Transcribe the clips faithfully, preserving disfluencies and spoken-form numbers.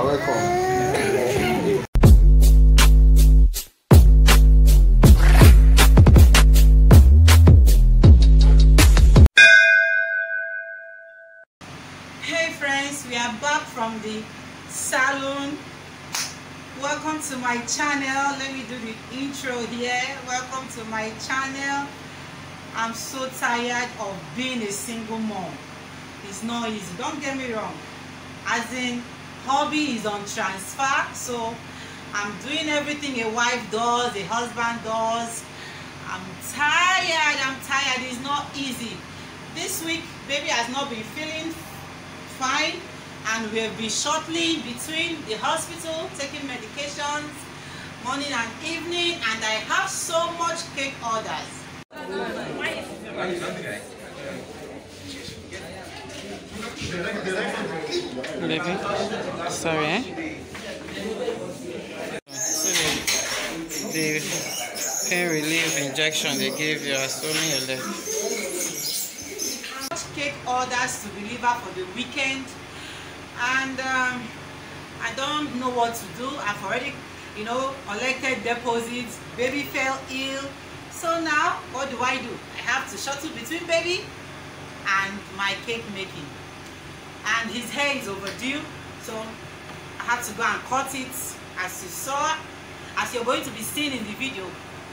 are welcome. Hey friends, we are back from the salon. Welcome to my channel. Let me do the intro here. Welcome to my channel. I'm so tired of being a single mom. It's not easy, don't get me wrong. As in, hobby is on transfer, so I'm doing everything a wife does, a husband does. I'm tired, I'm tired. It's not easy. This week, baby has not been feeling fine, and we'll be shortly between the hospital taking medications morning and evening, and I have so much cake orders. Baby, sorry, eh? So the, the pain relief injection they gave you are swelling your leg. Cake orders to deliver for the weekend, and um, I don't know what to do. I've already, you know, collected deposits. Baby fell ill, so now what do I do? I have to shuttle between baby and my cake making, and his hair is overdue, so I have to go and cut it. As you saw, as you're going to be seeing in the video,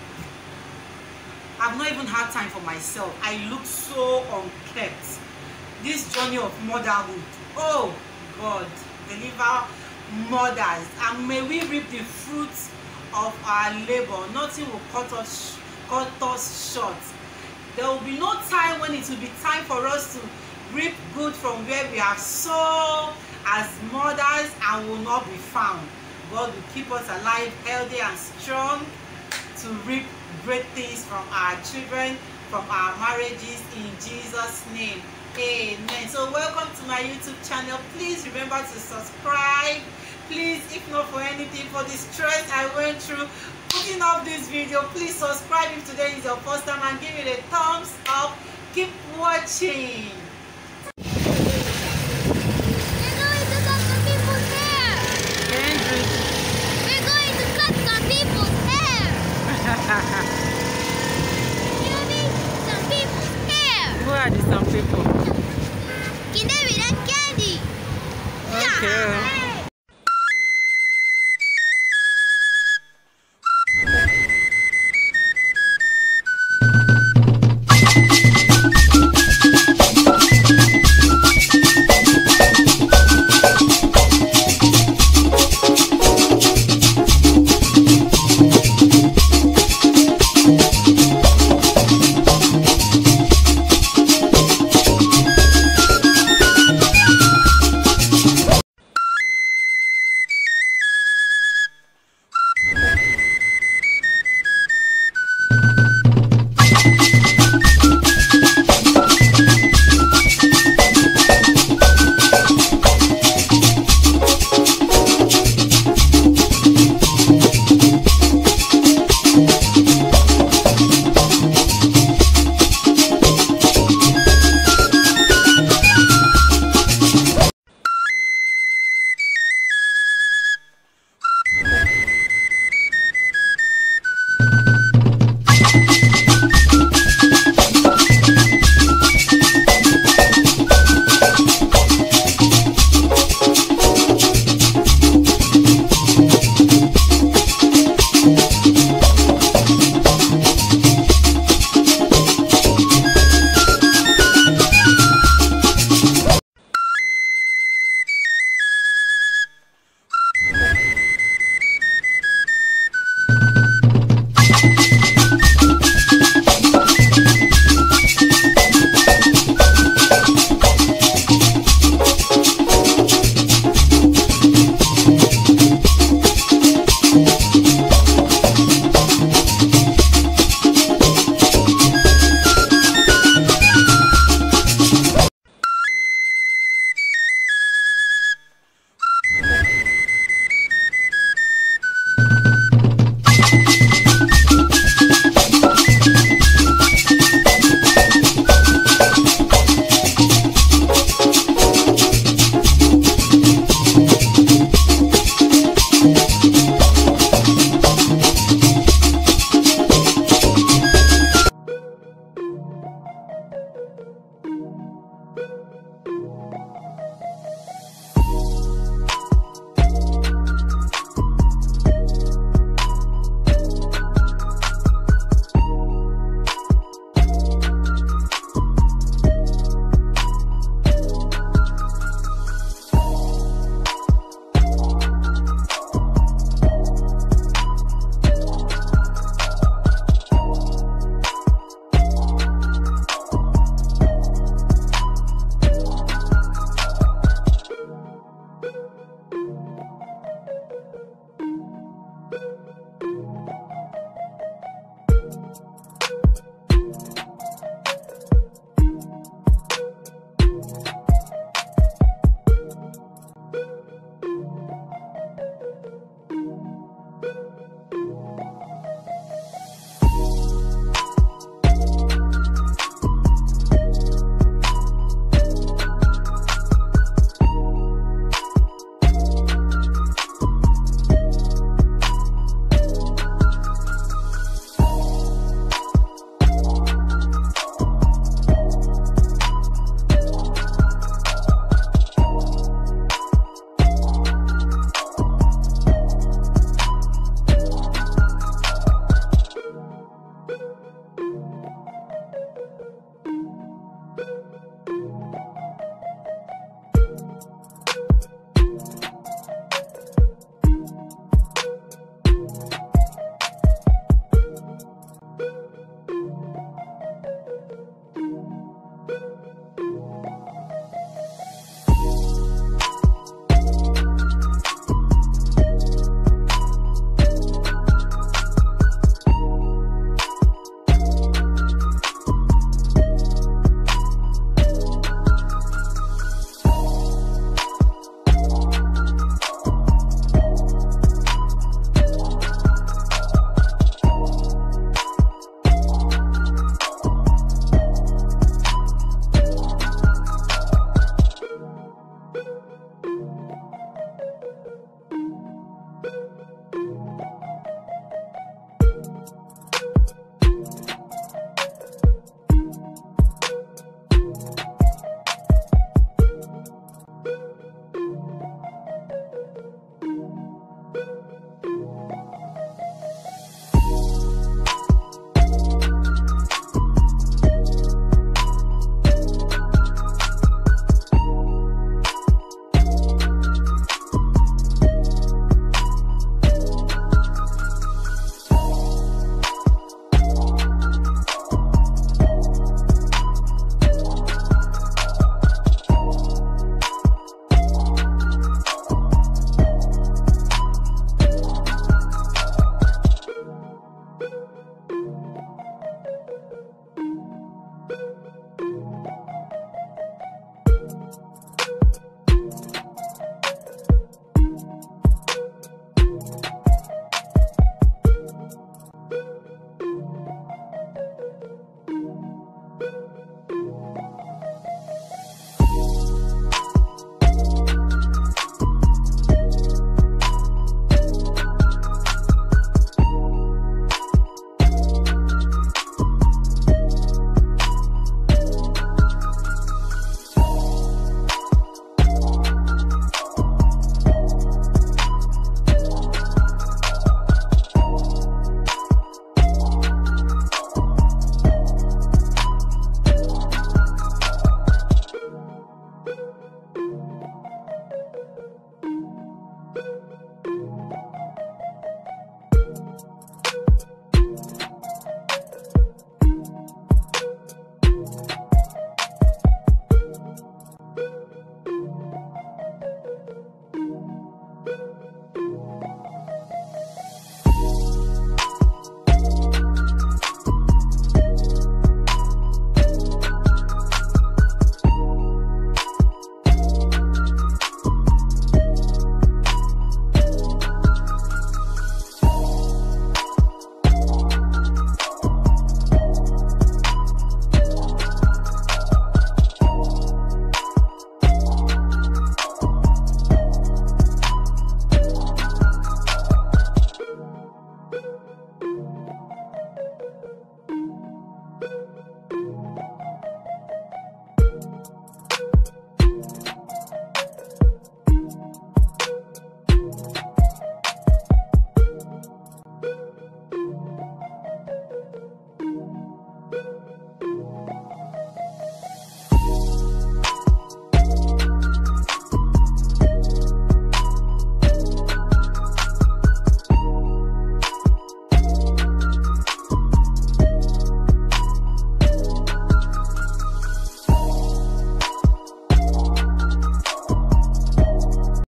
I've not even had time for myself. I look so unkept. This journey of motherhood, oh God, deliver mothers, and may we reap the fruits of our labor. Nothing will cut us, cut us short. There will be no time when it will be time for us to reap good from where we are sown as mothers and will not be found. God will keep us alive, healthy and strong to reap great things from our children, from our marriages, in Jesus' name. Amen. So welcome to my YouTube channel. Please remember to subscribe. Please, if not for anything, for the stress I went through putting up this video, please subscribe if today is your first time and give it a thumbs up. Keep watching. Who are these some people? Can they be